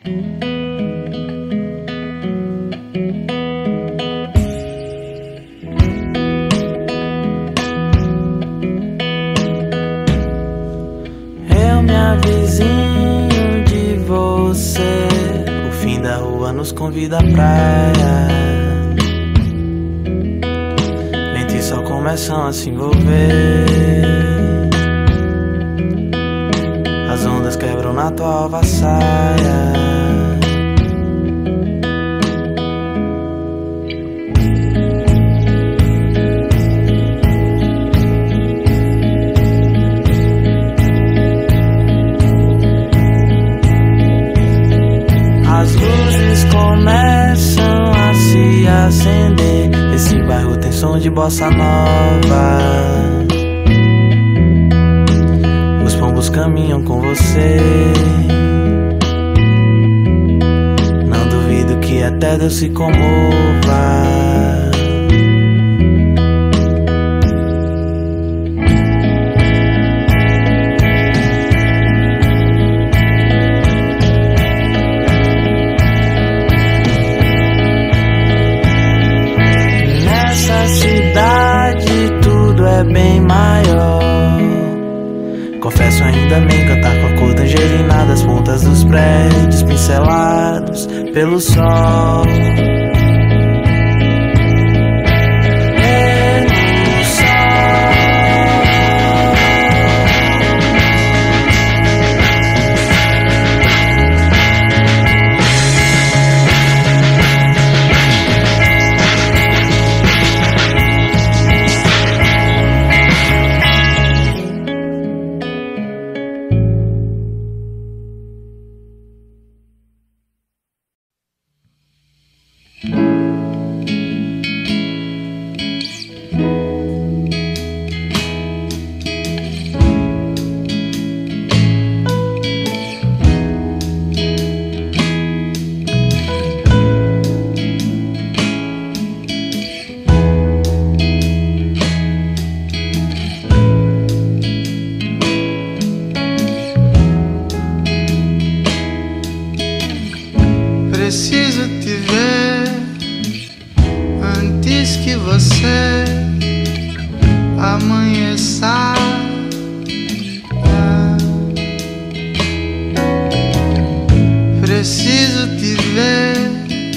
Eu me avizinho de você, o fim da rua nos convida à praia. Vento e sol começam a se envolver, as ondas quebram na tua alva saia. As luzes começam a se acender, esse bairro tem som de bossa nova. Os pombos caminham com você, não duvido que até Deus se comova. Nessa cidade tudo é bem maior. Confesso, ainda bem cantar com a cor da angelina das pontas dos prédios pincelados pelo sol. Preciso te ver antes que você amanheça. Preciso te ver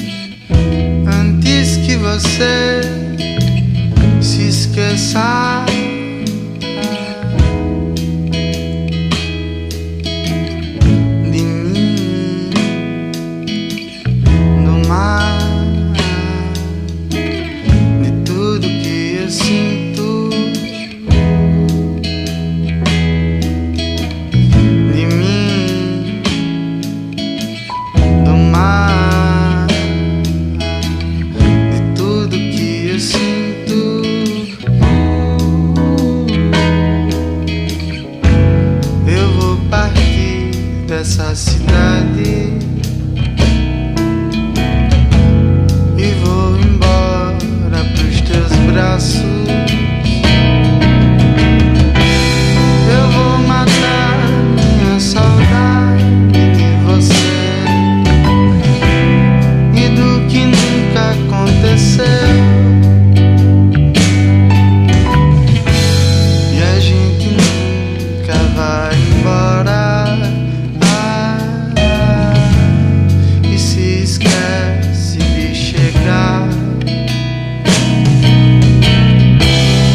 antes que você se esqueça. Dessa cidade e vou embora pros teus braços. Eu vou matar minha saudade de você e do que nunca aconteceu. E a gente nunca vai embora. Esquece de chegar.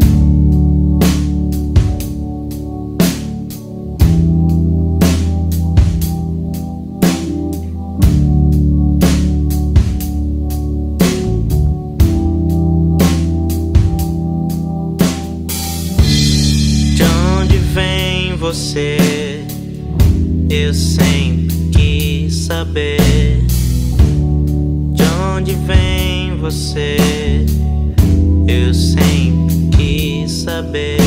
Você, eu sempre quis saber de onde vem você. Eu sempre quis saber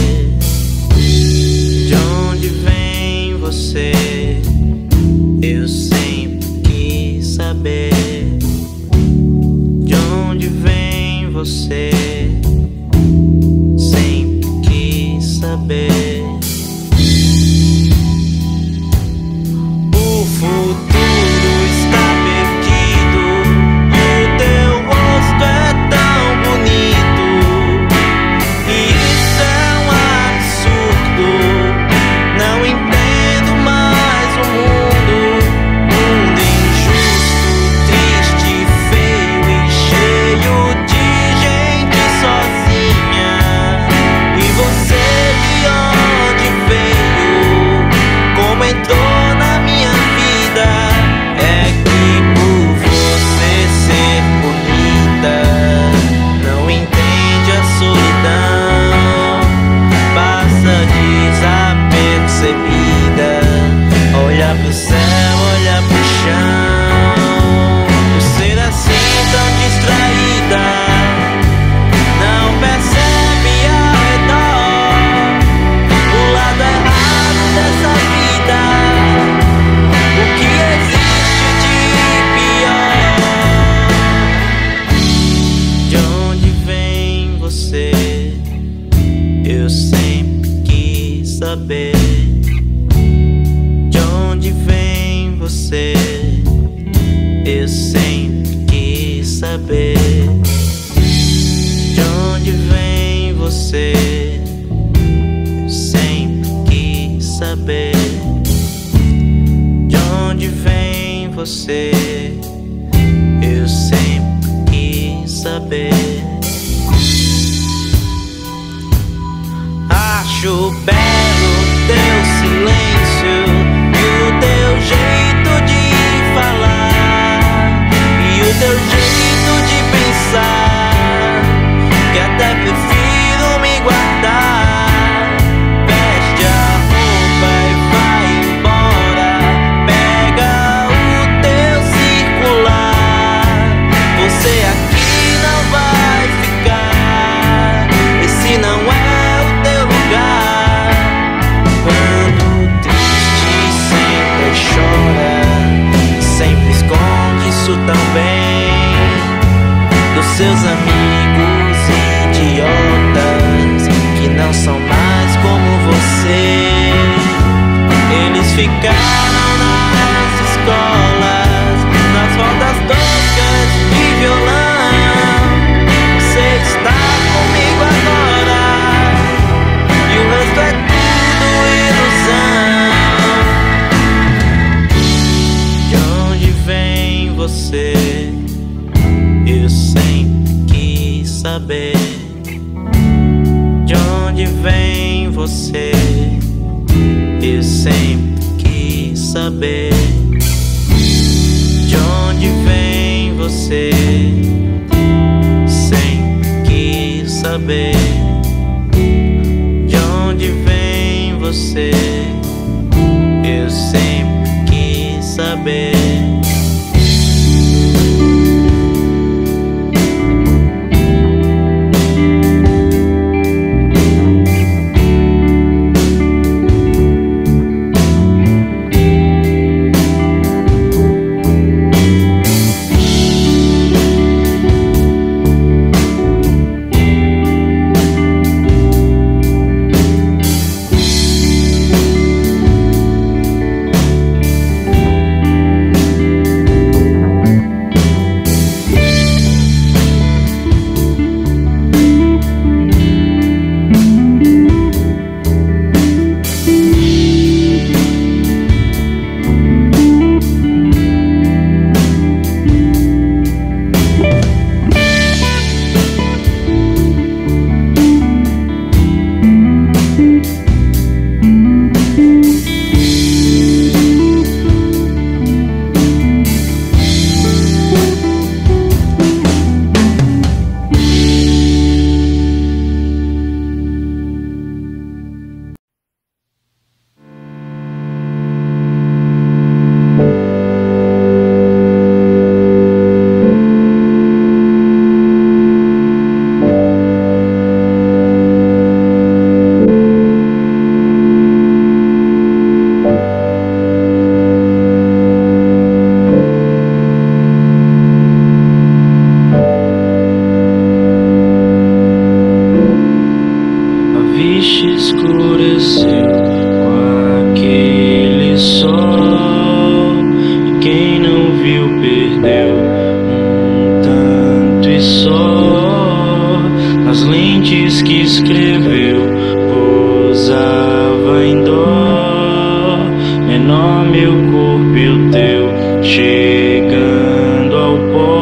de onde vem você. Eu sempre quis saber de onde vem você. Sempre quis saber. Olhar pro céu, olhar pro chão. Você assim tão distraída, não percebe ao redor o lado errado dessa vida, o que existe de pior. De onde vem você? Eu sempre quis saber. Eu sempre quis saber de onde vem você. Eu sempre quis saber de onde vem você. Eu sempre quis saber. Acho belo teu silêncio e o teu jeito de falar e o teu jeito de pensar, que até prefiro me guardar. Veste a roupa e vai embora, pega o teu circular. Você aqui não vai ficar, esse não é o teu lugar. Quando triste sempre chora, sempre esconde isso também dos seus amigos idiotas que não são mais como você. Eles ficaram nas escolas, nas rodas toscas de violão. Você está comigo agora e o resto é tudo ilusão. De onde vem você? Eu sempre quis saber de onde vem você. Eu sempre quis saber de onde vem você. Sempre quis saber de onde vem você. Eu sempre quis saber. noite escureceu com aquele sol, e quem não viu perdeu um tanto e só. Nas lentes que escreveu pousava em dó, menor meu corpo e o teu, chegando ao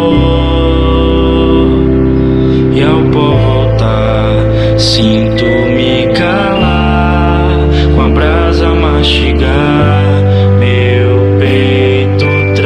pó. E ao pó voltar, sinto-me calar, com a brasa mastigar meu peito,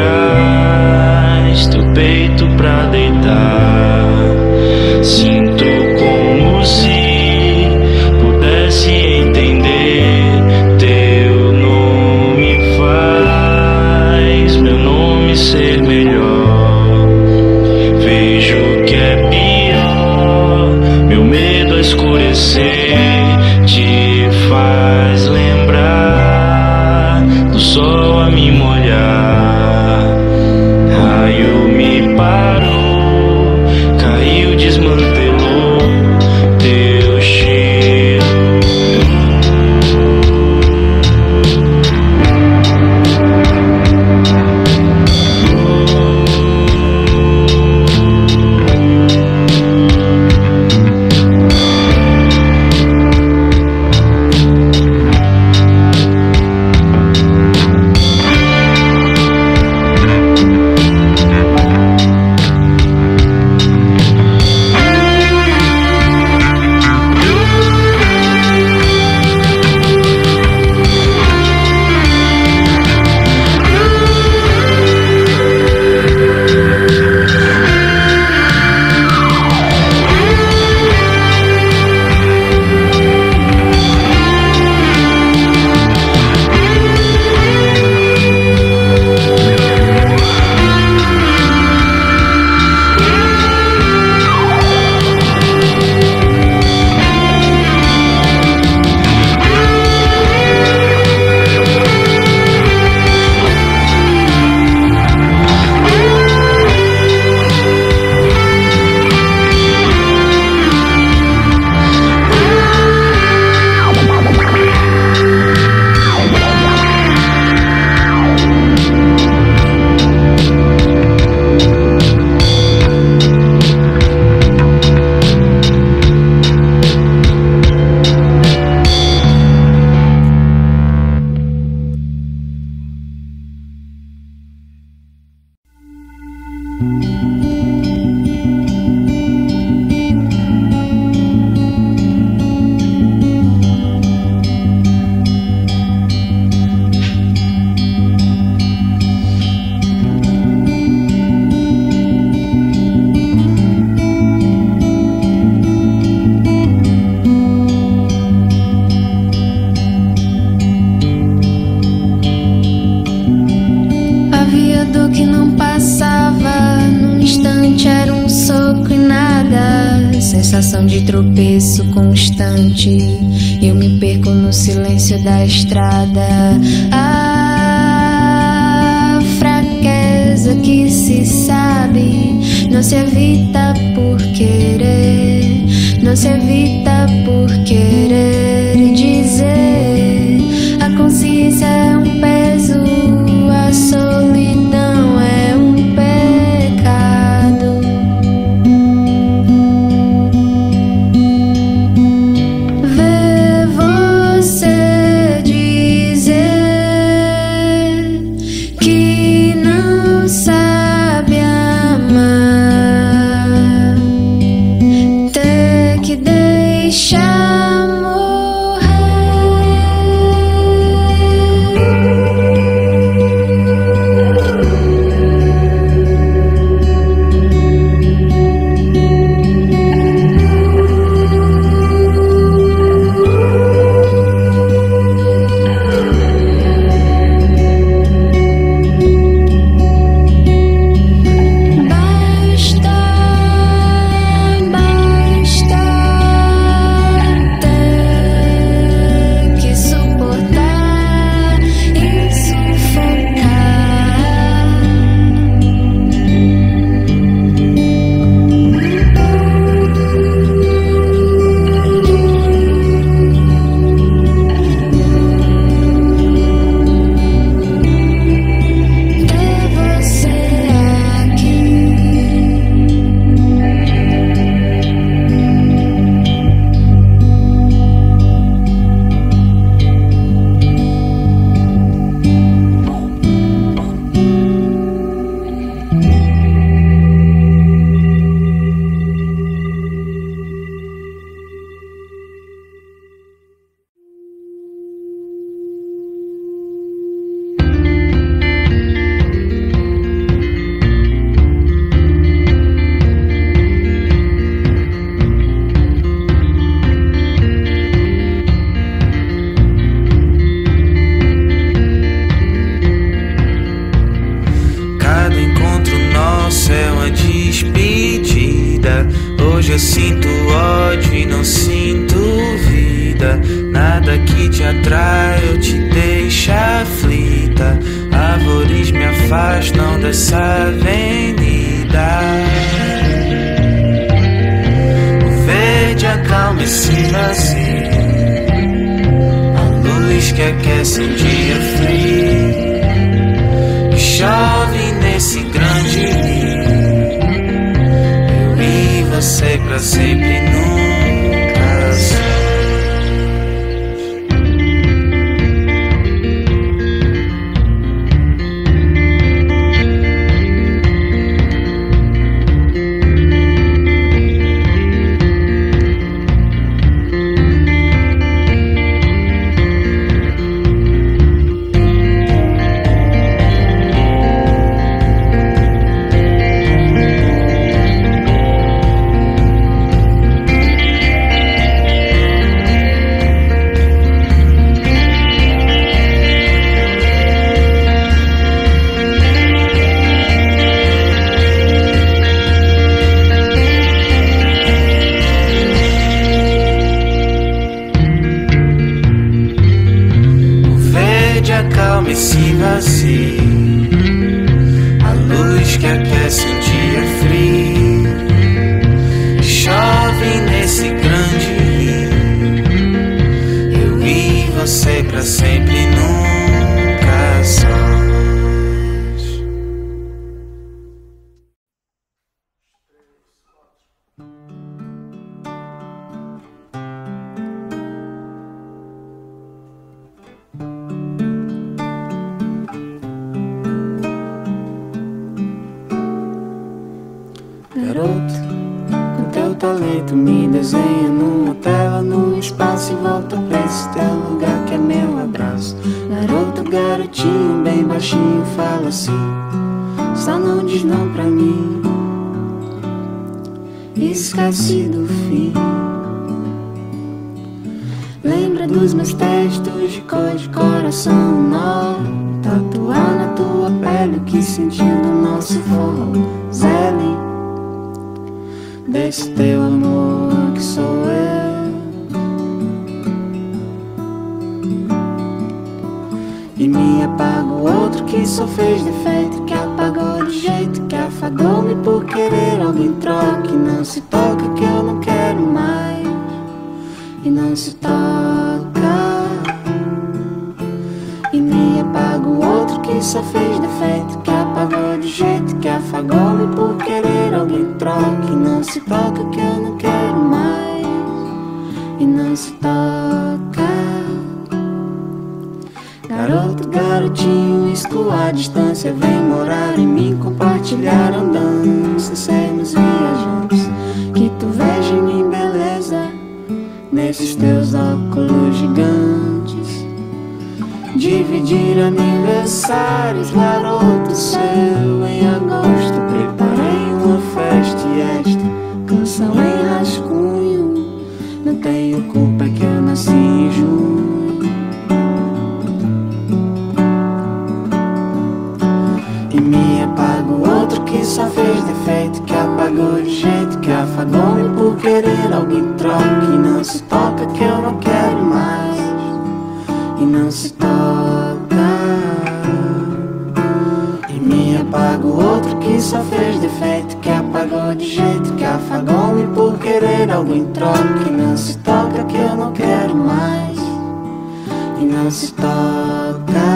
traz teu peito pra deitar. Sinto como se pudesse entender, teu nome faz meu nome ser melhor. Vejo que é pior, meu medo a escurecer te faz lembrar do sol a me molhar. Raio me parou, caiu, desmantelou teu cheiro. Havia dor que não passava, num instante era um soco e nada. Sensação de tropeço constante, eu me perco no silêncio da estrada. A fraqueza que se sabe não se evita por querer, não se evita por querer dizer. A consciência é um peso, a solidão é um pecado. Ver você dizer que não sabe amar, ter que deixar morrer. Basta vida, nada que te atrai ou te deixa aflita. Árvores me afastam dessa avenida. O verde acalma esse vazio, a luz que aquece um dia frio, que chove nesse grande rio. Eu e você pra sempre nunca só. Esse vazio, a luz que aquece um dia frio, chove nesse grande rio. Eu e você pra sempre nunca sós. Garoto, com teu talento me desenha numa tela, no espaço e volta pra esse teu lugar que é meu abraço. Garoto, garotinho, bem baixinho, fala assim, só não diz não pra mim. Esquece do fim. Lembra dos meus textos de cor de coração, nó, tatuar na tua pele o que sentiu do nosso forró. Zele desse teu amor que sou eu, e me apaga o outro que só fez defeito, que apagou de jeito, que afagou-me por querer alguém troca. E não se toca que eu não quero mais, e não se toca. E me apaga o outro que só fez defeito, que apagou de jeito, que afagou-me por querer alguém troca. E não se toca que eu não quero mais, e não se toca. Garoto, garotinho, exclua a distância, vem morar em mim, compartilhar andanças, sermos viajantes, que tu veja em mim beleza nesses teus óculos gigantes. Dividir aniversários, garoto seu, em agosto preparei uma festa e esta canção em rascunho. Não tenho culpa que eu nasci em junho. E me apaga o outro que só fez defeito, que apagou de jeito, que afagou-me por querer alguém troca. E não se toca que eu não quero mais, e não se toca. E me apaga o outro que só fez defeito, que apagou de jeito, que afagou-me por querer alguém troca. E não se toca que eu não quero mais, e não se toca.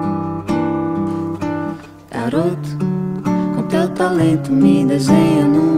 Garoto, com teu talento me desenha num